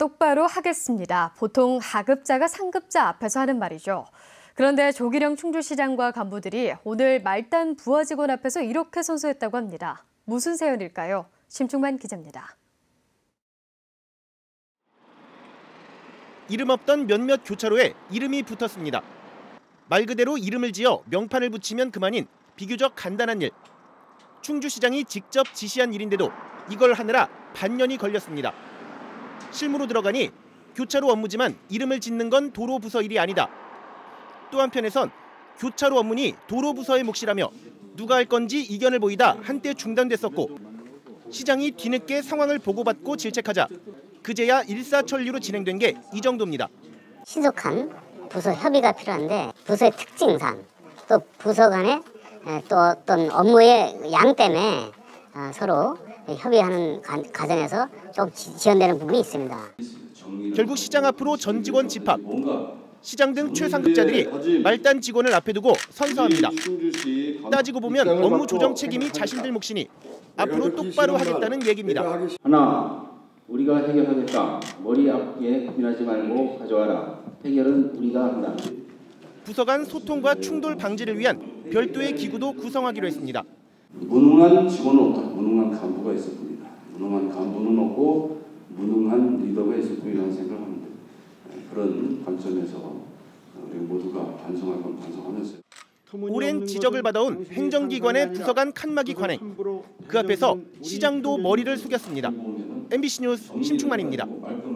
똑바로 하겠습니다. 보통 하급자가 상급자 앞에서 하는 말이죠. 그런데 조기령 충주시장과 간부들이 오늘 말단 부하 직원 앞에서 이렇게 선서했다고 합니다. 무슨 사연일까요? 심충만 기자입니다. 이름 없던 몇몇 교차로에 이름이 붙었습니다. 말 그대로 이름을 지어 명판을 붙이면 그만인 비교적 간단한 일. 충주시장이 직접 지시한 일인데도 이걸 하느라 반년이 걸렸습니다. 실무로 들어가니 교차로 업무지만 이름을 짓는 건 도로부서 일이 아니다. 또 한편에선 교차로 업무니 도로부서의 몫이라며 누가 할 건지 이견을 보이다 한때 중단됐었고 시장이 뒤늦게 상황을 보고받고 질책하자 그제야 일사천리로 진행된 게 이 정도입니다. 신속한 부서 협의가 필요한데 부서의 특징상 또 부서 간의 또 어떤 업무의 양 때문에 서로 협의하는 과정에서 좀 지연되는 부분이 있습니다. 결국 시장 앞으로 전 직원 집합. 시장 등 최상급자들이 말단 직원을 앞에 두고 선서합니다. 따지고 보면 업무 조정 책임이 자신들 몫이니 앞으로 똑바로 하겠다는 얘기입니다. 하나, 우리가 해결하겠다. 머리 앞에 고민하지 말고 가져와라. 해결은 우리가 한다. 부서 간 소통과 충돌 방지를 위한 별도의 기구도 구성하기로 했습니다. 무능한 직원은 없다. 무능한 간부가 있을 뿐이다. 무능한 간부는 없고 무능한 리더가 있을 뿐이라는 생각을 합니다. 그런 관점에서 우리 모두가 반성할 건 반성하면서 오랜 지적을 받아온 행정기관의 부서 간 칸막이 관행. 그 앞에서 시장도 머리를 숙였습니다. MBC 뉴스 심충만입니다.